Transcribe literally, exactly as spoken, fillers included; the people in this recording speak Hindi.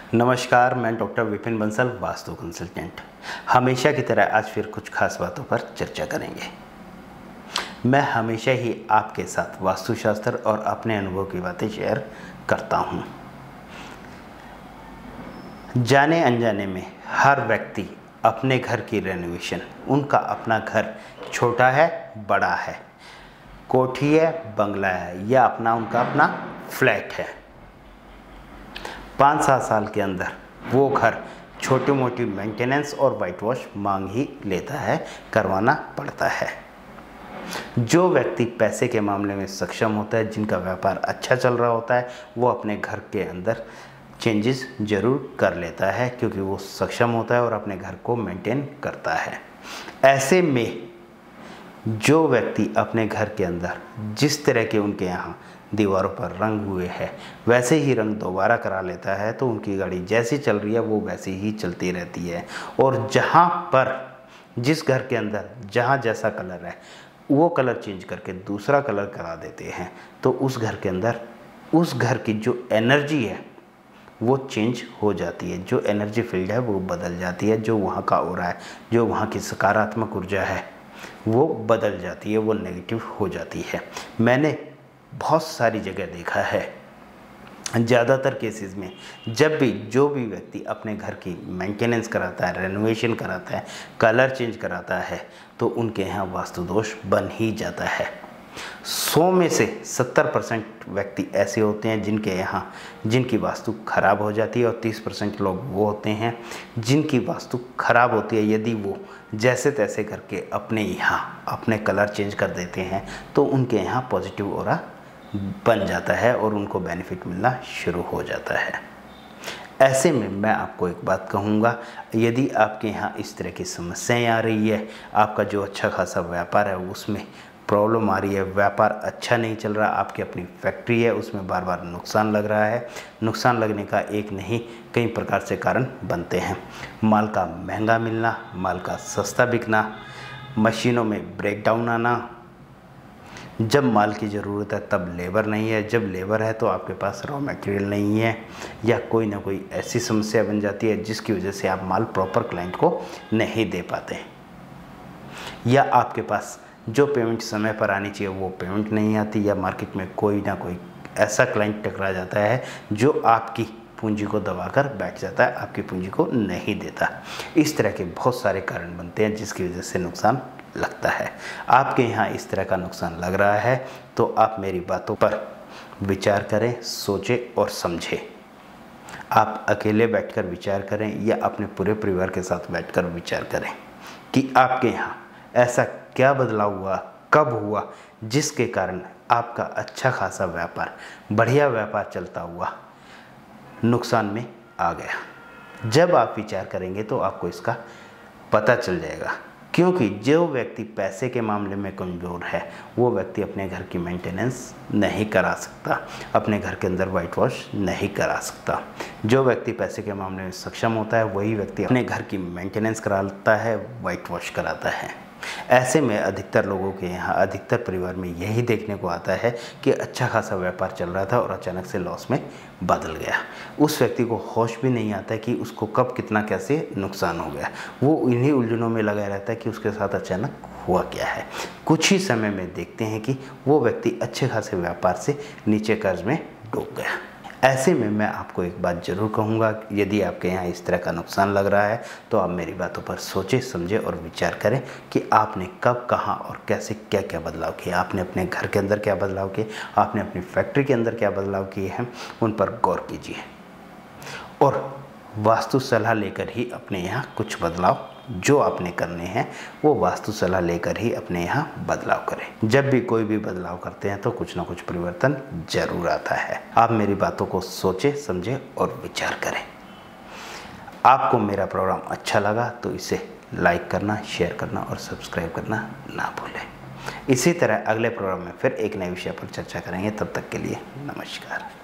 नमस्कार, मैं डॉक्टर विपिन बंसल, वास्तु कंसल्टेंट। हमेशा की तरह आज फिर कुछ खास बातों पर चर्चा करेंगे। मैं हमेशा ही आपके साथ वास्तुशास्त्र और अपने अनुभव की बातें शेयर करता हूँ। जाने अनजाने में हर व्यक्ति अपने घर की रेनोवेशन, उनका अपना घर छोटा है, बड़ा है, कोठी है, बंगला है या अपना उनका अपना फ्लैट है, पाँच सात साल के अंदर वो घर छोटी मोटी मेंटेनेंस और वाइट वॉश मांग ही लेता है, करवाना पड़ता है। जो व्यक्ति पैसे के मामले में सक्षम होता है, जिनका व्यापार अच्छा चल रहा होता है, वो अपने घर के अंदर चेंजेस ज़रूर कर लेता है, क्योंकि वो सक्षम होता है और अपने घर को मेंटेन करता है। ऐसे में जो व्यक्ति अपने घर के अंदर जिस तरह के उनके यहाँ दीवारों पर रंग हुए हैं वैसे ही रंग दोबारा करा लेता है, तो उनकी गाड़ी जैसी चल रही है वो वैसी ही चलती रहती है। और जहाँ पर जिस घर के अंदर जहाँ जैसा कलर है वो कलर चेंज करके दूसरा कलर करा देते हैं, तो उस घर के अंदर उस घर की जो एनर्जी है वो चेंज हो जाती है, जो एनर्जी फील्ड है वो बदल जाती है, जो वहाँ का ऑरा है, जो वहाँ की सकारात्मक ऊर्जा है वो बदल जाती है, वो नेगेटिव हो जाती है। मैंने बहुत सारी जगह देखा है, ज़्यादातर केसेस में जब भी जो भी व्यक्ति अपने घर की मेंटेनेंस कराता है, रेनोवेशन कराता है, कलर चेंज कराता है, तो उनके यहाँ वास्तु दोष बन ही जाता है। सौ में से सत्तर परसेंट व्यक्ति ऐसे होते हैं जिनके यहाँ जिनकी वास्तु खराब हो जाती है, और तीस परसेंट लोग वो होते हैं जिनकी वास्तु खराब होती है। यदि वो जैसे तैसे करके अपने यहाँ अपने कलर चेंज कर देते हैं तो उनके यहाँ पॉजिटिव ऑरा बन जाता है और उनको बेनिफिट मिलना शुरू हो जाता है। ऐसे में मैं आपको एक बात कहूँगा, यदि आपके यहाँ इस तरह की समस्याएं आ रही है, आपका जो अच्छा खासा व्यापार है उसमें प्रॉब्लम आ रही है, व्यापार अच्छा नहीं चल रहा, आपकी अपनी फैक्ट्री है उसमें बार बार नुकसान लग रहा है, नुकसान लगने का एक नहीं कई प्रकार से कारण बनते हैं। माल का महंगा मिलना, माल का सस्ता बिकना, मशीनों में ब्रेकडाउन आना, जब माल की ज़रूरत है तब लेबर नहीं है, जब लेबर है तो आपके पास रॉ मटेरियल नहीं है, या कोई ना कोई ऐसी समस्या बन जाती है जिसकी वजह से आप माल प्रॉपर क्लाइंट को नहीं दे पाते, या आपके पास जो पेमेंट समय पर आनी चाहिए वो पेमेंट नहीं आती, या मार्केट में कोई ना कोई ऐसा क्लाइंट टकरा जाता है जो आपकी पूंजी को दबाकर बैठ जाता है, आपकी पूंजी को नहीं देता। इस तरह के बहुत सारे कारण बनते हैं जिसकी वजह से नुकसान लगता है। आपके यहाँ इस तरह का नुकसान लग रहा है तो आप मेरी बातों पर विचार करें, सोचें और समझें। आप अकेले बैठकर विचार करें या अपने पूरे परिवार के साथ बैठकर विचार करें कि आपके यहाँ ऐसा क्या बदलाव हुआ, कब हुआ, जिसके कारण आपका अच्छा खासा व्यापार, बढ़िया व्यापार चलता हुआ नुकसान में आ गया। जब आप विचार करेंगे तो आपको इसका पता चल जाएगा, क्योंकि जो व्यक्ति पैसे के मामले में कमज़ोर है वो व्यक्ति अपने घर की मेंटेनेंस नहीं करा सकता, अपने घर के अंदर वाइट वॉश नहीं करा सकता। जो व्यक्ति पैसे के मामले में सक्षम होता है वही व्यक्ति अपने घर की मेंटेनेंस कराता है, वाइट वॉश कराता है। ऐसे में अधिकतर लोगों के यहाँ, अधिकतर परिवार में यही देखने को आता है कि अच्छा खासा व्यापार चल रहा था और अचानक से लॉस में बदल गया। उस व्यक्ति को होश भी नहीं आता कि उसको कब कितना कैसे नुकसान हो गया, वो इन्हीं उलझनों में लगा रहता है कि उसके साथ अचानक हुआ क्या है। कुछ ही समय में देखते हैं कि वो व्यक्ति अच्छे खासे व्यापार से नीचे कर्ज में डूब गया। ऐसे में मैं आपको एक बात ज़रूर कहूँगा, यदि आपके यहाँ इस तरह का नुकसान लग रहा है तो आप मेरी बातों पर सोचें, समझें और विचार करें कि आपने कब, कहाँ और कैसे क्या क्या बदलाव किए, आपने अपने घर के अंदर क्या बदलाव किए, आपने अपनी फैक्ट्री के अंदर क्या बदलाव किए हैं, उन पर गौर कीजिए और वास्तु सलाह लेकर ही अपने यहाँ कुछ बदलाव जो आपने करने हैं वो वास्तु सलाह लेकर ही अपने यहाँ बदलाव करें। जब भी कोई भी बदलाव करते हैं तो कुछ ना कुछ परिवर्तन जरूर आता है। आप मेरी बातों को सोचें, समझें और विचार करें। आपको मेरा प्रोग्राम अच्छा लगा तो इसे लाइक करना, शेयर करना और सब्सक्राइब करना ना भूलें। इसी तरह अगले प्रोग्राम में फिर एक नए विषय पर चर्चा करेंगे। तब तक के लिए नमस्कार।